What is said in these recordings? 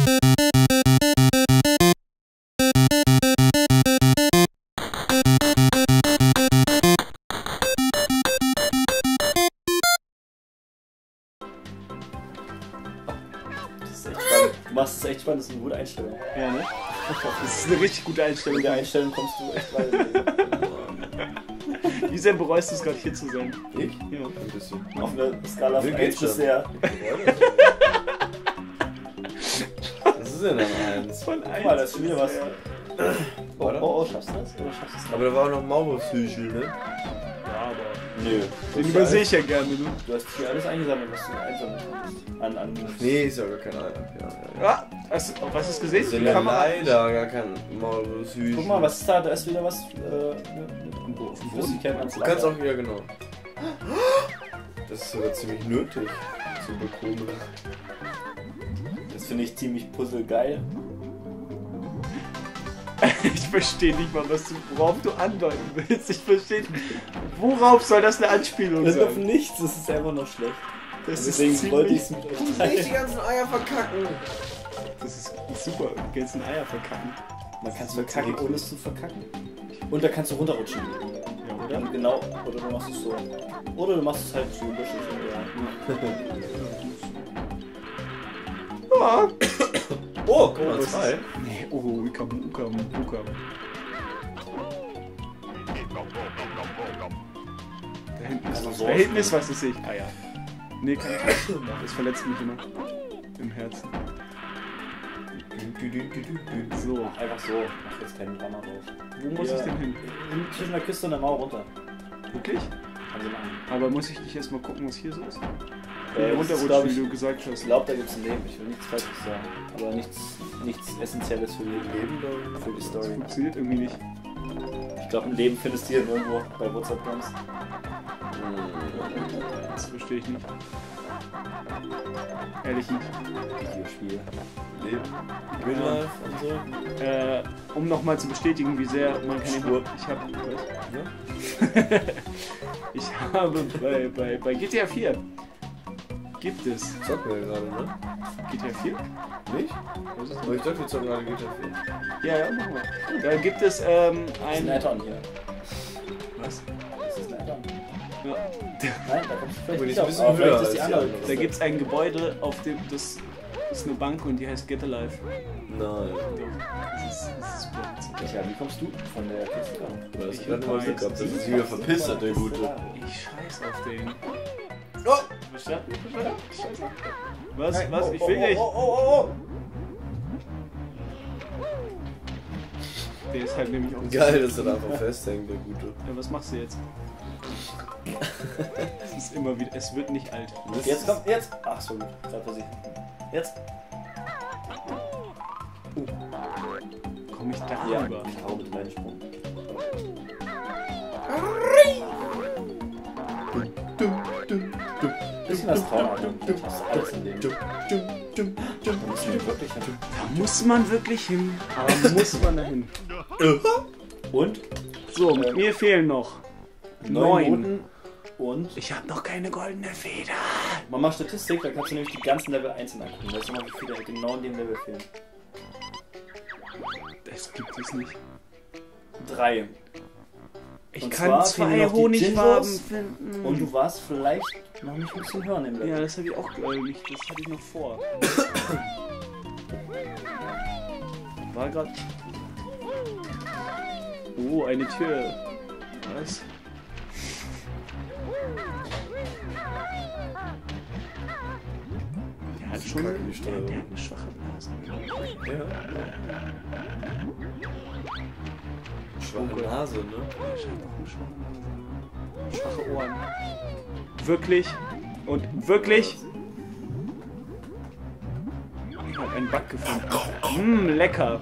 Du machst es echt spannend, das ist eine gute Einstellung. Ja, ne? Das ist eine richtig gute Einstellung. In der Einstellung kommst du echt weit. Wie sehr bereust du es gerade hier zu sein? Ich? Ja. Ein bisschen. Auf einer Skala von 1 bis sehr. Was ist denn dann 1? Von Guck mal, das ist schon wieder was. Oh, Oder? oh, schaffst du das? Oder schaffst du es nicht? Aber da war auch noch Maulwurfshügel, ne? Ja, aber Nö. den übersehe ich ja gerne, ne? Du hast hier alles eingesammelt, was du einsammeln kannst. An Nee, ist ja gar kein Eier. Ja. Ah, hast du es gesehen? Das ist Die ja Kamera. leider gar kein Maulwurfshügel. Guck mal, was ist da? Da ist wieder was. Auf dem Boden. Flüssigkeit ans Du kannst auch, ja genau. Das ist sogar ziemlich nötig zu bekommen. Das finde ich ziemlich puzzlegeil. Ich verstehe nicht mal, worauf du andeuten willst. Ich verstehe nicht. Worauf soll das eine Anspielung Das ist auf sein? nichts, das ist einfach noch schlecht. Das Deswegen ist wollte ich ziemlich... es mit euch Nicht teilen. die ganzen Eier verkacken. Das ist super. Die ganzen Eier verkacken. Man kann es verkacken, ohne es zu verkacken. Und da kannst du runterrutschen. Ja, oder? Genau, oder du machst es so. Oder du machst es halt so lustig. Ja. Oh, guck mal, was 2. ist- Nee, oh, Ukam. Da hinten ist Also was. so Da hinten ist was, das sehe ich. Ah ja. Nee, kann ich nicht. Das verletzt mich immer. Im Herzen. So. Einfach so. Mach jetzt keinen Drama raus. Wo muss ich denn hin? Zwischen der Küste und der Mauer runter. Wirklich? Kannst du machen. Aber muss ich nicht erstmal gucken, was hier so ist? Das Runter, ist, glaub wie ich, du gesagt Ich hast. glaube, da gibt es ein Leben. Ich will nichts Falsches sagen. Aber nichts Essentielles für die Leben für die Das Story. funktioniert irgendwie nicht. Ich glaube, ein Leben findest du hier irgendwo bei WhatsApp kommst. Das verstehe ich nicht. Ehrlich nicht. Videospiel. Leben. Midlife und so. Um nochmal zu bestätigen, wie sehr man kann Spur. ich habe Ja? ich habe bei GTA 4 gibt es Zocken wir gerade, ne? GTA 4? Nicht? Was ist Aber ich dachte, wir zocken gerade GTA 4. Ja, machen wir. Da gibt es Das ist ein ein... Add-on hier. Was? Das ist ein Add-on. Ja. Nein, da kommst du vielleicht Aber die nicht ist ein auf. bisschen Aber höher vielleicht ist die als die andere. andere. Da gibt es ein Gebäude, auf dem das ist eine Bank und die heißt Get Alive. Nein. Das ist super. Tja, wie kommst du von der Kiste raus? Oder hast du Ich gerade mal Glück gehabt, dass es sich wieder verpisst hat, der Gute. Ich scheiß auf den. Oh! Verstanden? Scheiße. Was? Nein, Was? oh, Ich will oh, nicht. Oh, oh, oh, Der ist halt nämlich auch... Geil, dass er da einfach festhängt, der Gute. Ja, was machst du jetzt? Es ist immer wieder... Es wird nicht alt. oh. Jetzt kommt, jetzt! Ach so, gut. Gerade für sie. Jetzt! Komm ich da Ja, rüber? ich hau mit meinem Sprung. Bisschen was Traumhaft. Das ist alles im Leben. Da müssen wir wirklich hin. Da muss man wirklich hin. Aber muss man da hin? Und? So, mir fehlen noch 9. Noten und Ich habe noch keine goldene Feder. Mama Statistik, da kannst du nämlich die ganzen Level einzeln angucken. Weißt du mal, wie viele genau in dem Level fehlen? Das gibt es nicht. 3. Ich Und kann zwar fehlen 2 noch die Honigfarben Gingers finden. Und du warst vielleicht noch nicht ein bisschen hören im Ja, Level. das hatte ich auch nicht. Das hatte ich noch vor. War gerade. Oh, eine Tür. Was? Der hat schon Kacke, die Steuerung. der hat eine schwache Nase. Ja. Schwache Nase, ne? Der scheint auch eine schwache Nase. Schwache Ohren. Wirklich? Und wirklich? Hat einen Bug gefunden. Lecker.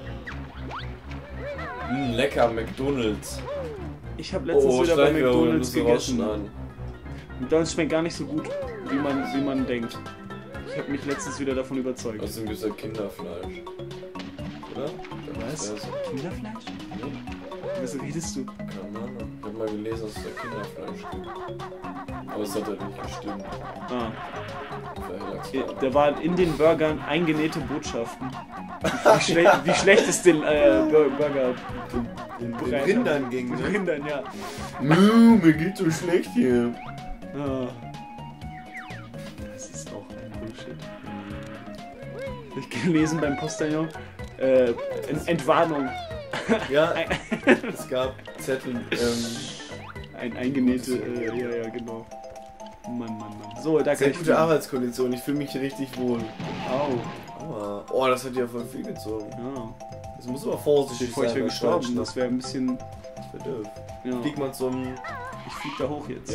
Lecker, McDonalds. Ich habe letztens Oh, wieder bei Schleichwerbung, McDonalds muss gegessen. an. McDonalds schmeckt gar nicht so gut, wie man denkt. Ich habe mich letztens wieder davon überzeugt. Außerdem gibt es ja Kinderfleisch. Oder? Was? Ja, so. Kinderfleisch? Was redest du? Keine Ahnung. Ich hab mal gelesen, dass es da Kinderfleisch gibt. Aber es hat halt nicht gestimmt. Ah. Vielleicht lag's daran. Da waren in den Burgern eingenähte Botschaften. Wie schlecht es den Burger Den Rindern ging, ne? Rindern, ja. Mir geht's so schlecht hier. Ah. Das ist auch ein Bullshit. Ich gelesen beim Postillon. Entwarnung. Ja, es gab Zettel, Ein eingenähte, ja, genau. Mann. So, da kann sehr ich gute Arbeitskondition, ich fühle mich richtig wohl. Au. Aua. Oh, das hat ja voll viel gezogen. Ja. Das muss aber vorsichtig Bevor ich sein. wäre bei gestorben, Falschen. das wäre ein bisschen. Das wäre doof. Ja. Flieg mal zum... Ich flieg da hoch jetzt. Ja.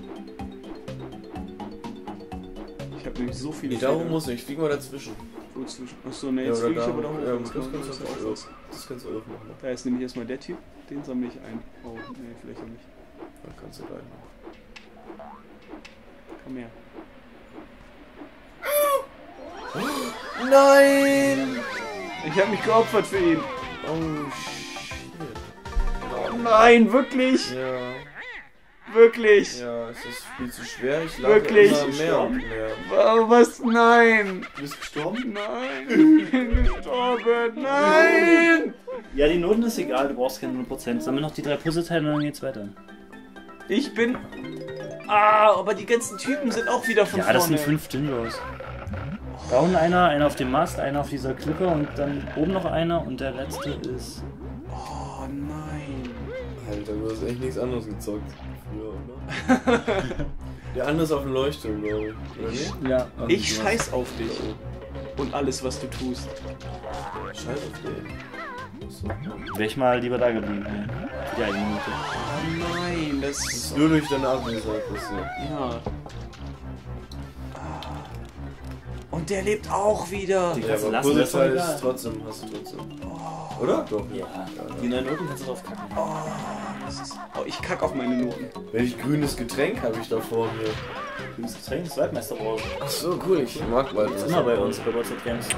Ich habe nämlich so viele. Nee, darum muss ich flieg mal dazwischen. Wo zwischen? Achso, ne, Ja, jetzt oder fliege ich da. aber da hoch. Ja, Das das kann- kannst du das auch. ist- Das kannst du auch machen. Da ist nämlich erstmal der Typ, den sammle ich ein. Oh, ne, vielleicht auch nicht. Dann kannst du gleich machen. Komm her. Nein! Ich habe mich geopfert für ihn. Oh, shit. Oh nein, wirklich? Ja. Wirklich? Ja, es ist viel zu schwer. Ich laufe Wirklich? immer mehr und mehr. Oh, was? Nein! Du bist gestorben? Nein! Ich bin gestorben! Nein! Ja, die Noten ist egal, du brauchst keine 100%. Sammeln noch die 3 Puzzleteile und dann geht's weiter. Ich bin. Ah, aber die ganzen Typen sind auch wieder von Ja, vorne. das sind 5 Dindos. Da unten einer auf dem Mast, einer auf dieser Klippe und dann oben noch einer und der letzte ist... Oh nein. Alter, du hast echt nichts anderes gezockt. Früher, oder? Der andere ist auf dem Leuchtturm, glaube ich. Oder nicht? Ja. Ich scheiß auf dich. Und alles, was du tust. Scheiß auf den. So. Wäre ich mal lieber da geblieben. Ey. Für die eine Minute. Oh nein, das Das ist. ist nur durch deine Abwesenheit passiert. Ja. Und der lebt auch wieder. Die Ja, kannst du aber lassen, das ist doch Puzzleteil egal. ist trotzdem, hast du trotzdem. Oder? Doch. Ja, die 9 Noten kannst du drauf kacken. Oh, ich kack auf meine Noten. Welch grünes Getränk habe ich da vor mir? Grünes Getränk, das Waldmeisterbrause. Ach so, cool, ich mag Das ist immer bei uns, bei WhatsApp Games.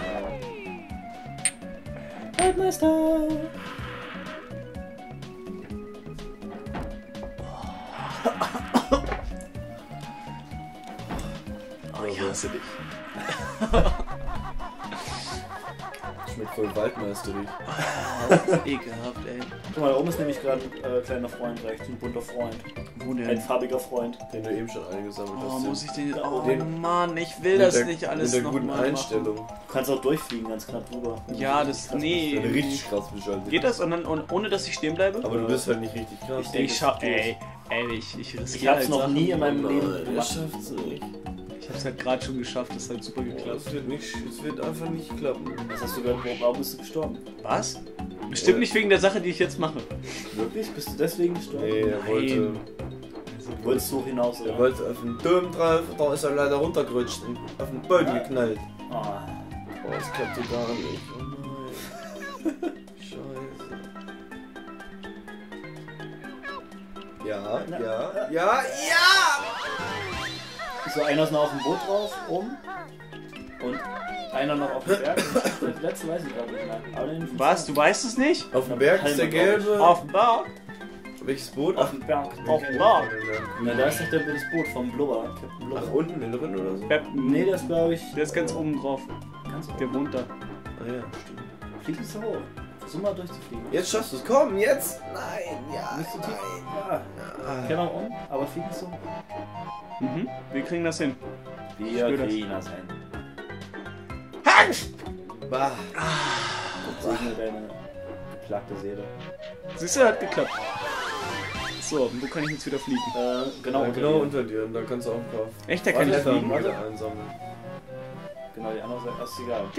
Waldmeister! Oh, ich hasse dich. Schmeckt voll waldmeisterig. Ekelhaft, ey. Guck mal, da oben ist nämlich gerade ein kleiner Freund, rechts, ein bunter Freund. Wo Ein farbiger Freund. Den du eben schon eingesammelt hast. Oh, muss ich den jetzt. Oh Den- Mann, ich will Mit das der- nicht alles Mit der noch guten mal Einstellung. Du kannst auch durchfliegen, ganz knapp drüber. Ja, das. Nee. Eine richtig krass beschaltet. Geht das und dann, ohne dass ich stehen bleibe? Aber du bist halt nicht richtig krass. Ich denke, Ich schaff. es geht. Ich Ich riskiere hab's halt noch Sachen. nie in meinem Leben Er gemacht. schafft's nicht. Ich hab's halt gerade schon geschafft, das hat super geklappt. Es wird einfach nicht klappen. Was hast du gehört? Warum bist du gestorben? Was? Bestimmt nicht wegen der Sache, die ich jetzt mache. Wirklich? Bist du deswegen gestorben? Nee, er wollte. Wolltest du hinaus, oder? Er wollte auf den Turm drauf, da ist er leider runtergerutscht und auf den Boden geknallt. Oh. Oh, das klappt so gar nicht. Oh nein. Scheiße. Ja. So, einer ist noch auf dem Boot drauf, oben. Und einer noch auf dem Berg. Und der letzte weiß ich gar nicht mehr. Aber den Was? Du weißt es nicht? Auf dem Berg ist der gelbe. Auf dem Berg? Welches Boot? Auf dem Berg. Auf dem Berg? Na, da ist doch das Boot vom Blubber. Captain Blubber. Ach, unten in drin oder so? Nee, das glaube ich. Der ist ganz oben drauf. Ganz Der wohnt da. Ah ja, stimmt. Flieg nicht so hoch. Versuch mal durchzufliegen. Jetzt schaffst du es. Komm, jetzt! Nein, ja, Nicht so tief. nein. Ja. Kehr mal um, aber flieg nicht so hoch. Mhm. Wir kriegen das hin. Wir spür das. kriegen das hin. Bah. Gott segne deine geplagte Seele. Siehst du, hat geklappt. So, wo kann ich jetzt wieder fliegen? Genau, Ja, unter genau dir. unter dir. Und da kannst du auch ein paar Echt, da kann ich Pfeffer fliegen? wieder einsammeln. Genau, die andere Seite ist egal.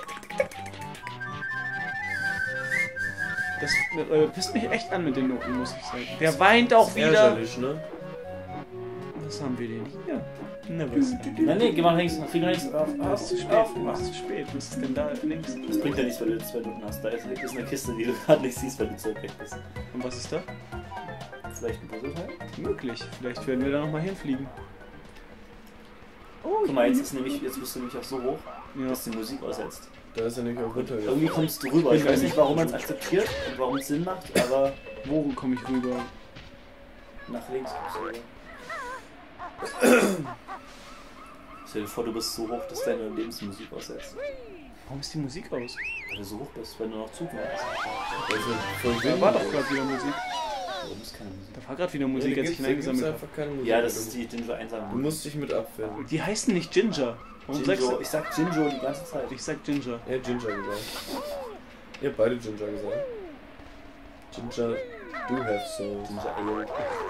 Das pisst mich echt an mit den Noten, muss ich sagen. Der weint auch wieder. Ärgerlich, ne? Was haben wir denn hier? Na, was? Nein, nee, geh mal links, flieg nach links. Das ist zu spät. Das ist zu spät. Was ist denn da links? Das bringt ja nichts, weil du 2 Minuten hast. Da ist eine Kiste, die du gerade nicht siehst, weil du zu weg bist. Und was ist da? Vielleicht ein Puzzleteil? Möglich. Vielleicht werden wir da nochmal hinfliegen. Oh, Guck mal, jetzt bist du nämlich auch so hoch, Ja. dass die Musik aussetzt. Da ist er nicht auch runter. Irgendwie kommst du rüber. Ich weiß nicht, warum man es akzeptiert und warum es Sinn macht, aber Wo komme ich rüber? nach links kommst du rüber. Stell dir vor, du bist so hoch, dass deine Lebensmusik aussetzt. Warum ist die Musik aus? Weil du so hoch bist, wenn du noch Zug warst. Also, voll Da wenig. war doch gerade wieder Musik. Warum ist keine Musik? Da war gerade wieder Musik, als ich hineingesammelt habe. einfach keine Musik. Ja, das ist die Ginger Du einsam. musst dich mit abfinden. Die heißen nicht Ginger. Warum sagst Ginger, du? ich sag Ginger die ganze Zeit. Ich sag Ginger. Er hat Ginger gesagt. Ihr habt beide Ginger gesagt. Ginger, do have soul. Ginger Ale.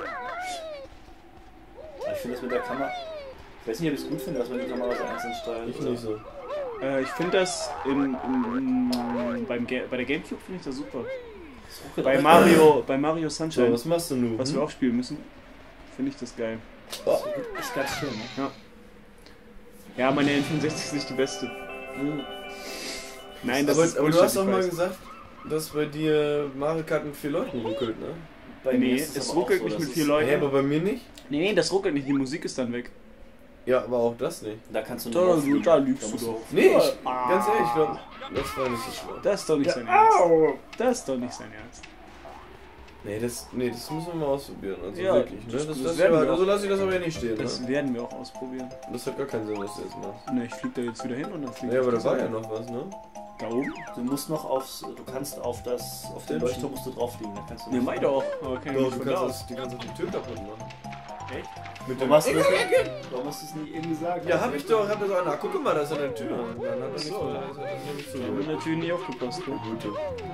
Ich finde das mit der Kamera. Ich weiß nicht, ob ich es gut finde, dass man die Kamera so einzeln steuert. Ich nicht so. Ich finde das bei der Gamecube finde ich das super. Das Bei Mario So, Sunshine, was machst du nun? was wir auch spielen müssen, finde ich das geil. ist ganz schön, ne? Ja, meine N64 ist nicht die beste. Nein, das aber, ist aber du Bullshit, hast doch ich mal weiß. gesagt, dass bei dir Mario Kart mit 4 Leuten ruckelt, ne? Bei mir Nee, ist es aber auch ruckelt so, nicht dass mit es- 4 Leuten. Hä, aber bei mir nicht? Nee, das ruckelt nicht, die Musik ist dann weg. Ja, aber auch das nicht. Da kannst du Da, nur fliegen. da lügst du musst doch. Nee, ich, ganz ehrlich, ich glaube, das war nicht so schlimm. Das ist doch nicht sein Ernst. Das ist doch nicht sein Ernst. Nee, das müssen wir mal ausprobieren. Also Ja, wirklich, ne? das Das werden wir aber, auch. so lasse ich das aber nicht stehen, Das ne? werden wir auch ausprobieren. Das hat gar keinen Sinn, was du jetzt machst. Ne, ich flieg da jetzt wieder hin und dann flieg Ja, aber ich da war ja noch was, ne? da oben. Du musst noch du kannst auf den Leuchtturm musst du drauf fliegen. Da kannst du Ne, mei doch. Aber kann ich Doch, nicht du von da kannst aus. die ganze Tür kaputt machen. Echt? Mit Warum hast du das nicht? Warum hast du es nie eben gesagt? Ja, hab ich doch. Hab das auch. Na, guck mal, da ist eine Tür. Und dann hat er nicht So. so. Das hat er nicht so. Ich habe natürlich nie aufgepasst. Ne? Gute.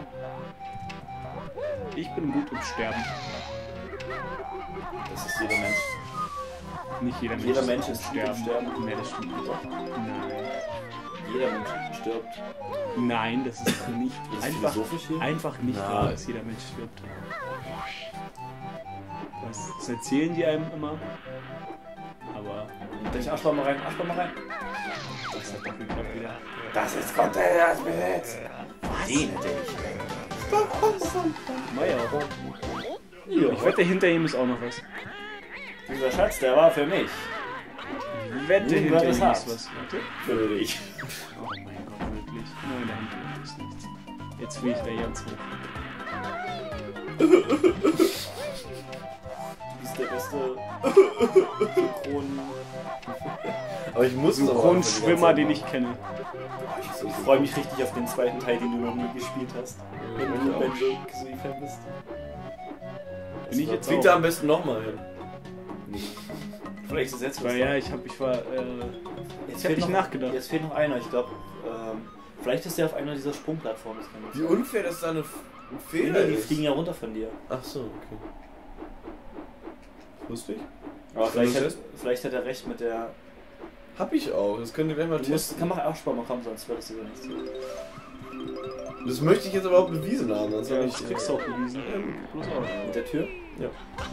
Ich bin gut im Sterben. Das ist jeder Mensch. Nicht jeder Mensch, Jeder Mensch ist gut im sterben. Sterben. Nee, das stimmt nicht. Nein. Jeder Mensch stirbt. Nein, das ist nicht Das ist einfach, philosophisch hier. einfach nicht Na. wahr, dass jeder Mensch stirbt. Das erzählen die einem immer. Aber Ich Arschloch mal rein, Arschloch mal rein. das hat doch geklappt wieder. Das ist Container Spirits. Den hätte Meier. ich. Ja. Ich wette, hinter ihm ist auch noch was. Dieser Schatz, der war für mich. Ich wette, Nun war hinter das ihm hart. ist was. Warte. Für dich. Oh mein Gott, wirklich. Nein, dahinter ist nichts. Jetzt fliege ich da ganz hoch. Du bist der beste Synchron. Aber ich muss Synchronschwimmer, den ich kenne. Ich freue mich richtig auf den zweiten Teil, den du noch nie gespielt hast. Wenn du Banjo-Kazooie-Fan bist. Bin ich jetzt Fliegt auch. da am besten nochmal hin. Vielleicht ist es jetzt was. Weil ja, ich war, Jetzt ich hab fehlt nicht noch- nachgedacht. Jetzt fehlt noch einer, ich glaube. Vielleicht ist der auf einer dieser Sprungplattformen. Das kann Wie sein. unfair, dass da ein Fehler Nee, die ist. fliegen ja runter von dir. Ach so, okay. Lustig. Aber Stell vielleicht hat er recht mit der. Hab ich auch. Das könnt ihr gleich mal Du musst, testen. kann man auch Spaß machen, sonst wird das über nichts. Das möchte ich jetzt aber auch bewiesen haben. Sonst Ja, hab ich krieg's auch bewiesen. Bloß auch. Mit der Tür? Ja.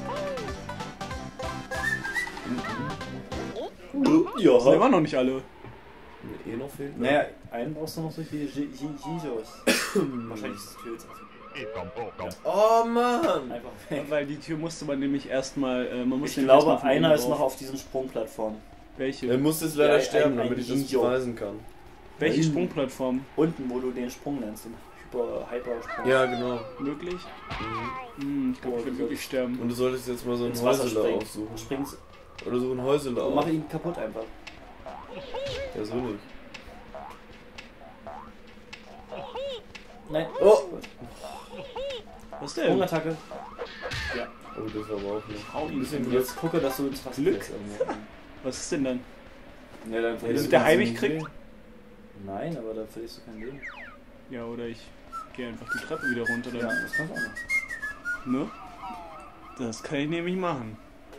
Ja. Das sind immer noch nicht alle. Eh noch fehlt. ne? Naja, einen brauchst du noch so viel Jesus. Wahrscheinlich ist die Tür jetzt offen. Oh Mann! Einfach weg. Weil die Tür musste man nämlich erstmal, man muss Ich den glaube, erstmal von einer oben ist noch drauf. auf diesen Sprungplattformen. Welche? Er muss jetzt leider Ja, sterben, ein damit ich das Ninja. beweisen kann. Welche Sprungplattform? Unten, wo du den Sprung nennst, den Hypersprung. Ja, genau. Wirklich? Mhm. Ich glaube, ich will wirklich sterben. Und du solltest jetzt mal so einen Ins Wasser Häusele springen. aufsuchen. Springst Oder so ein Häusele und mach auf. ihn kaputt einfach. Ja, so nicht. Nein. Oh! Was denn? Sprungattacke. Ja. Oh, das war aber auch nicht. Hau Ein ihn. bisschen Und Glück. jetzt gucke, dass du ins Wasser Glück. fällst irgendwo. Was ist denn dann? Ja, dann verlierst Damit du der kein Heimlich kriegt? Leben. Nein, aber dann verlierst du kein Leben. Ja, oder ich gehe einfach die Treppe wieder runter. Ja, Dann, das kannst du auch noch. ne? Das kann ich nämlich machen.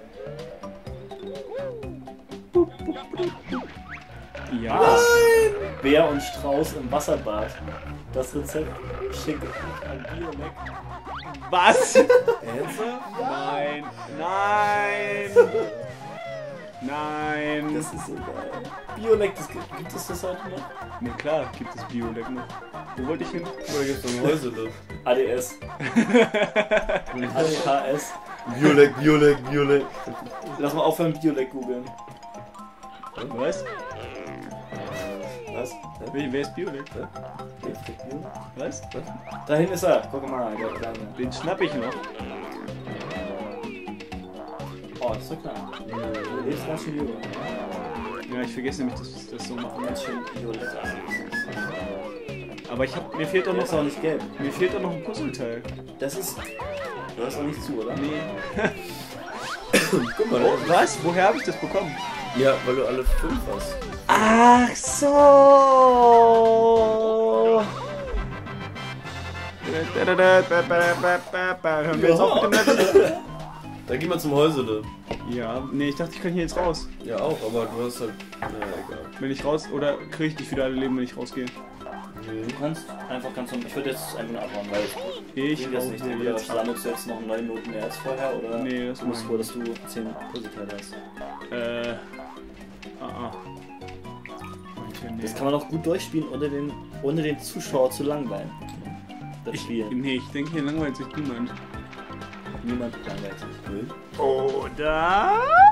Ja. Bär und Strauß im Wasserbad. Das Rezept schicke ich an Biolek. Was? Ernsthaft? Nein. Nein. Nein. Das ist so geil. Biolek, gibt es das heute noch? Na klar, gibt es Biolek noch. Wo wollte ich hin? Oder gibt's noch ein Häusele? ADS. ADHS. Biolek, Biolek, Biolek. Lass mal aufhören, Biolek googeln. Was? Was? Wer ist Biolek? Biolek? Was? Dahin ist er. Guck mal, der Kleine. Den schnapp ich noch. Oh, das ist so klar. Du lebst ganz schön jung. Ja, ich vergesse nämlich, dass das so machen. Ganz schön violett. Aber mir fehlt doch Das ist noch, auch nicht gelb. mir fehlt doch noch ein Puzzleteil. Das ist... Du hast auch nicht zu, oder? Nee. Guck mal, Oh, was? Woher habe ich das bekommen? ja, weil du alle 5 hast. Ach so. Hören wir jetzt auf mit dem Level? Da geh mal zum Häusele. Ja, nee, ich dachte, ich kann hier jetzt raus. Ja auch, aber du hast halt... Naja, egal. Wenn ich raus, oder kriege ich dich wieder alle Leben, wenn ich rausgehe? Nee. Du kannst einfach ganz normal... Ich würde jetzt einfach nur abhauen, weil... Ich will das nicht. will Entweder jetzt. sammelst du jetzt noch 9 Minuten mehr als vorher, oder... Nee, das du musst ist vor, dass du 10 Puzzleteile hast. Nee. Das kann man auch gut durchspielen, ohne den Zuschauer zu langweilen. Das Spiel. Nee, ich denke, hier langweilt sich niemand. Niemand langweilt sich. Oder?